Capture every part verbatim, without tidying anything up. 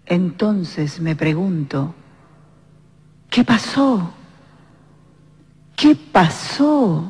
Entonces me pregunto, ¿qué pasó? ¿Qué pasó?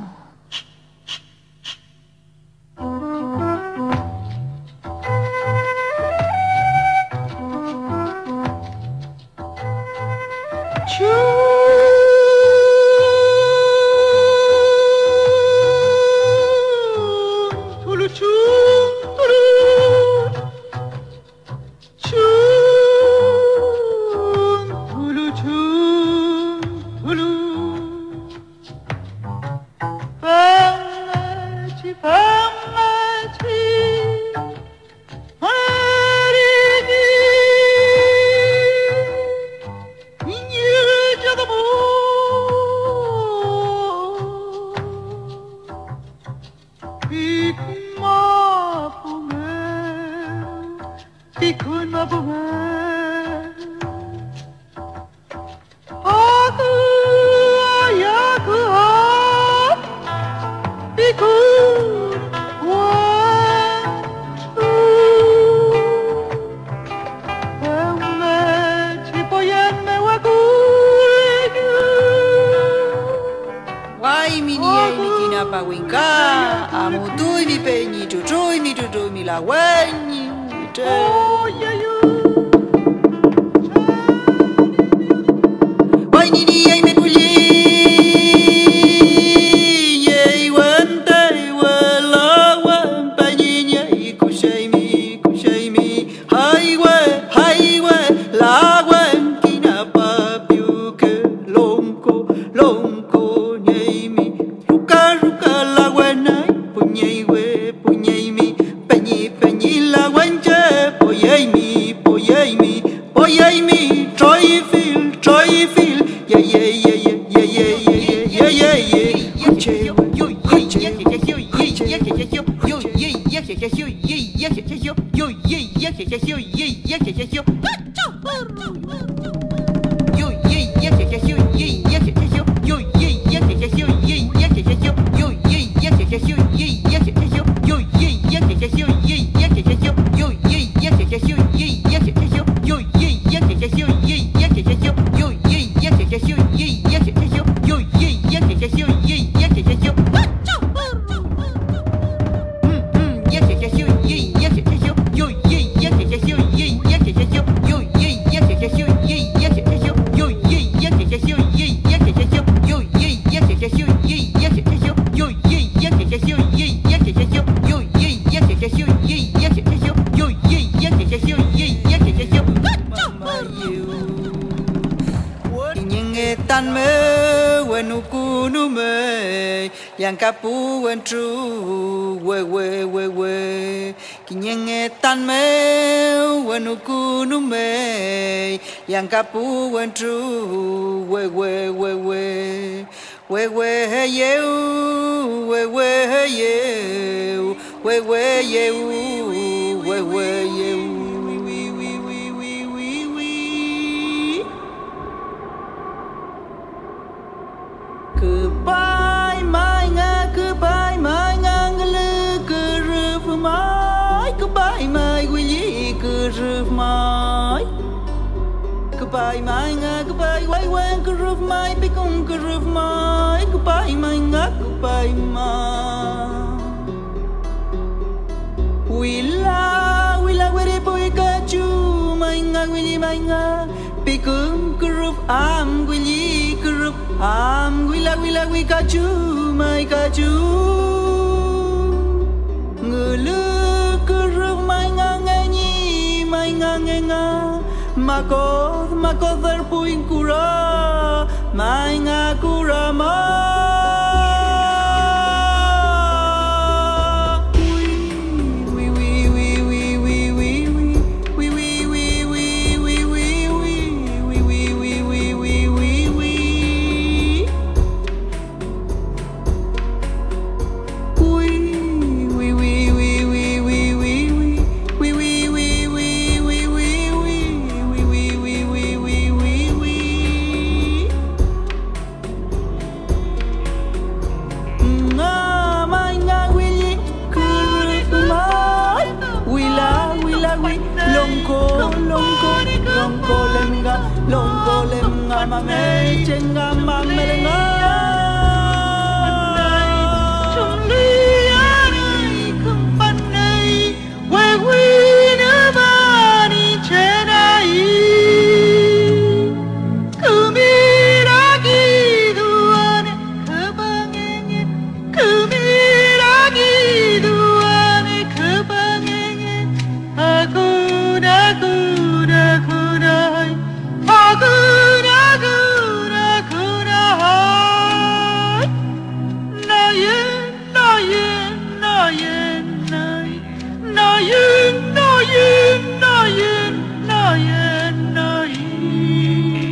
Pehuen tru we we we we kinyenge tan me wenu kunu me yang Pehuen tru we we we we we we you we we you we we you we we you goodbye mai nga goodbye mai nga ngale Güruf mai goodbye mai willy Güruf mai goodbye mai nga goodbye wai wen Güruf mai bikung Güruf mai goodbye mai nga goodbye mai wila wila were boy kachu mai nga willy mai nga bikung Güruf am willy Güruf am wila wila wi kachu mai kachu ngulu Güruf mai nga ngi mai nga nga makod makod der puin kura mai nga kura ma mê trên ngam mang mê lên ngó trong ly ai không ban này quê quy nữa ba đi trên ai cứ mi đã ghi đua này cứ ba nghe nghe cứ mi đã ghi đua này cứ ba nghe nghe aku đã aku đã aku đã aku đã aku đã aku đã Nayen Nayen Nayen Nayen Nayen Nayen Nayen Nayen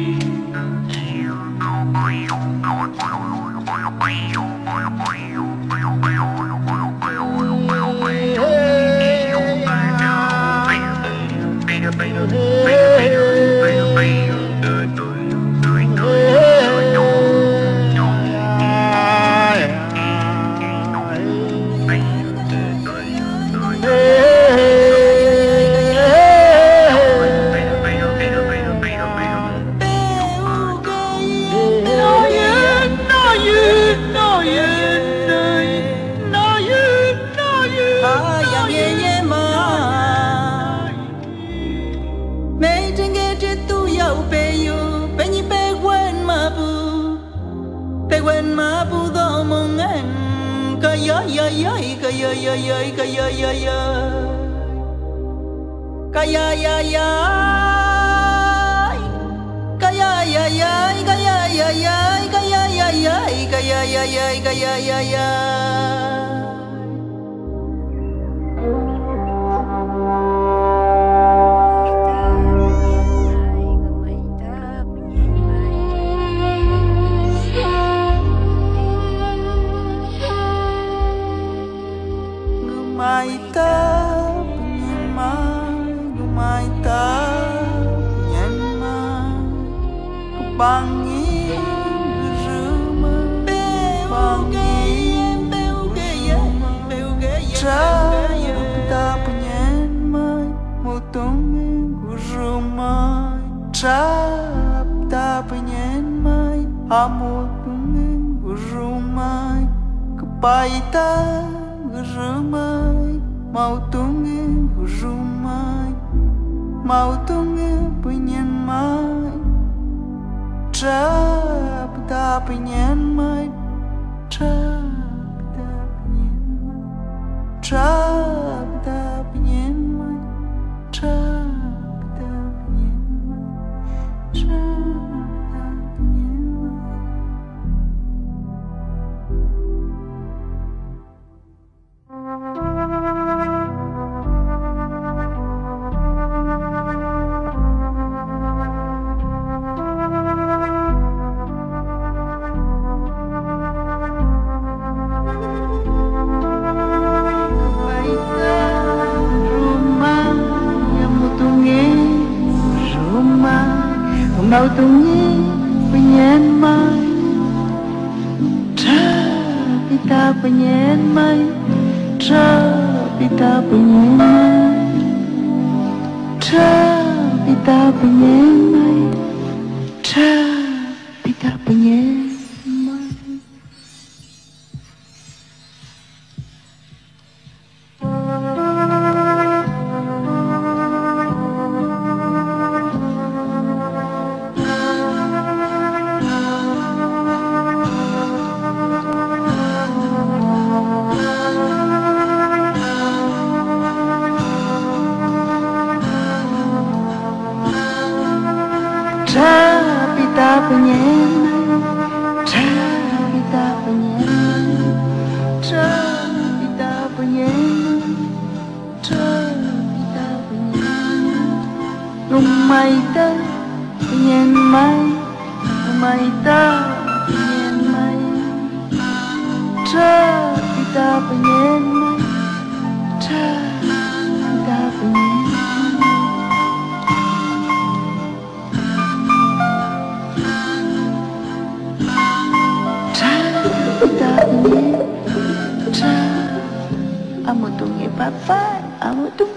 Pehuen mapu do mongen kaya ya ya kaya ya ya kaya ya ya kaya ya ya kaya ya ya kaya ya ya kaya ya ya kaya ya ya kaya ya ya Mai ta penyen mai, mai ta penyen mai, kebangi beruma, bangi beruma, Tra ta penyen mai, mutung beruma, Tra ta penyen mai, amutung beruma, kebai ta Rumai, mau tunggu rumai, mau tunggu penyen mai, trap ta penyen mai, trap ta penyen mai, trap ta penyen mai, trap ta penyen mai, trap ta penyen mai. Mau tungi penyen mai, Tra pita penyen mai, Tra pita penyen mai, Tra pita penyen mai, Tra pita penyen mai. Amo tungi papa, amo tungi